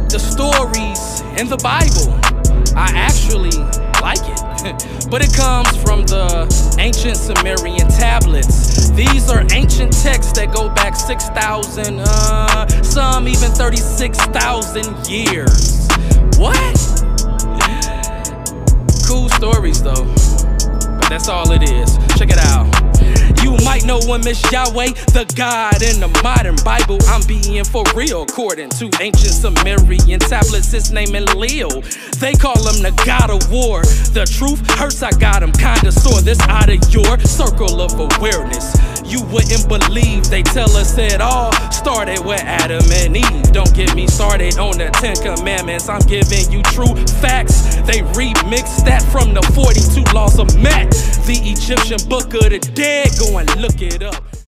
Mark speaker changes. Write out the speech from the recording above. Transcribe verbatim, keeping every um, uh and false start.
Speaker 1: the stories in the Bible. I actually like it, but it comes from the ancient Sumerian tablets. These are ancient texts that go back six thousand, uh, some even thirty-six thousand years. What? Cool stories though, but that's all it is. Check it out. You might know him as Yahweh, the God in the modern Bible. I'm being for real, according to ancient Sumerian tablets. His name is Enlil. They call him the God of War. The truth hurts, I got him kinda sore. This out of your circle of awareness. You wouldn't believe they tell us it all started with Adam and Eve. Don't get me started on the Ten Commandments. I'm giving you true facts. They remixed that from the forty-two laws of Matt, the Egyptian book of the dead. Go and look it up.